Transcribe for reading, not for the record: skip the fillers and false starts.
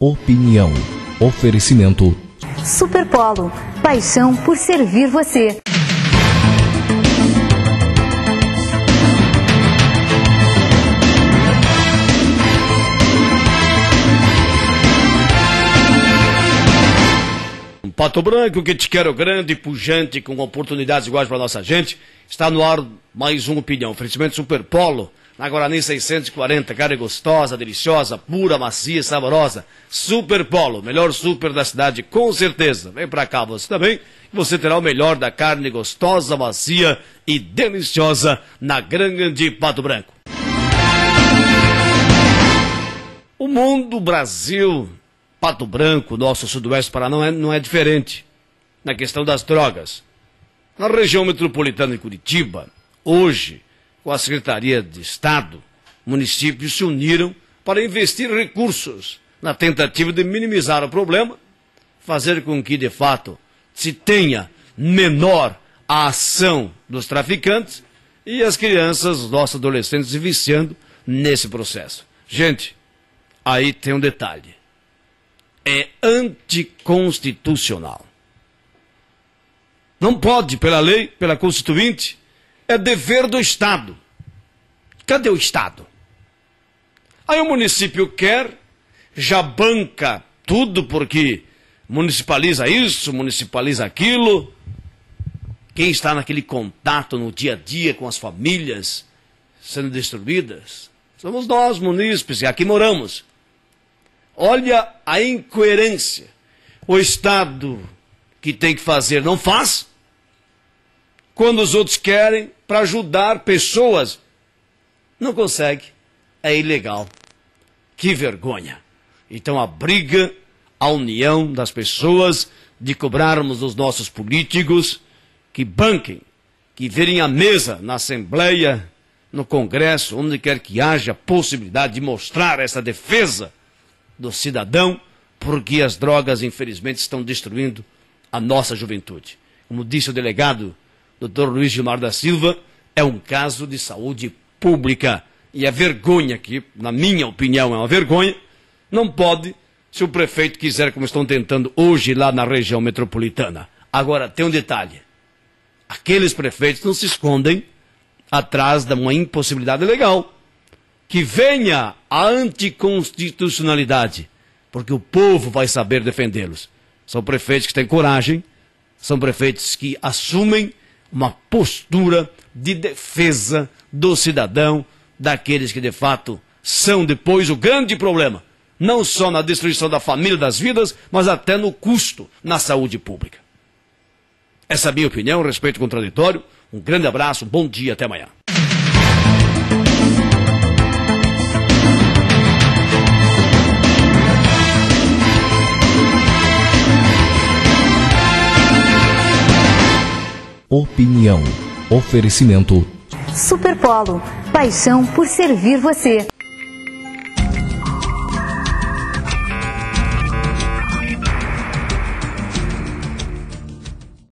Opinião. Oferecimento. Superpolo. Paixão por servir você. Pato Branco, que te quero grande, pujante, com oportunidades iguais para nossa gente. Está no ar mais uma opinião. Oferecimento Superpolo, na Guarani 640, carne gostosa, deliciosa, pura, macia, saborosa. Superpolo, melhor super da cidade, com certeza. Vem pra cá você também, você terá o melhor da carne gostosa, macia e deliciosa na Grande Pato Branco. O mundo, o Brasil, Pato Branco, nosso sudoeste do Paraná, não é diferente na questão das drogas. Na região metropolitana de Curitiba, hoje, com a Secretaria de Estado, municípios se uniram para investir recursos na tentativa de minimizar o problema, fazer com que, de fato, se tenha menor a ação dos traficantes e as crianças, os nossos adolescentes, se viciando nesse processo. Gente, aí tem um detalhe. É anticonstitucional. Não pode, pela lei, pela Constituinte, é dever do Estado. Cadê o Estado? Aí o município quer, já banca tudo porque municipaliza isso, municipaliza aquilo. Quem está naquele contato no dia a dia com as famílias sendo destruídas? Somos nós, munícipes, e aqui moramos. Olha a incoerência. O Estado que tem que fazer não faz, quando os outros querem para ajudar pessoas, não consegue, é ilegal. Que vergonha. Então a briga, a união das pessoas, de cobrarmos dos nossos políticos que banquem, que virem à mesa na Assembleia, no Congresso, onde quer que haja possibilidade de mostrar essa defesa do cidadão, porque as drogas, infelizmente, estão destruindo a nossa juventude. Como disse o delegado Dr. Luiz Gilmar da Silva, é um caso de saúde pública. E é vergonha que, na minha opinião, é uma vergonha. Não pode, se o prefeito quiser, como estão tentando hoje lá na região metropolitana. Agora, tem um detalhe. Aqueles prefeitos não se escondem atrás de uma impossibilidade legal. Que venha a anticonstitucionalidade, porque o povo vai saber defendê-los. São prefeitos que têm coragem, são prefeitos que assumem uma postura de defesa do cidadão, daqueles que de fato são depois o grande problema, não só na destruição da família, das vidas, mas até no custo na saúde pública. Essa é a minha opinião, respeito contraditório. Um grande abraço, um bom dia, até amanhã. Opinião. Oferecimento. Superpolo. Paixão por servir você.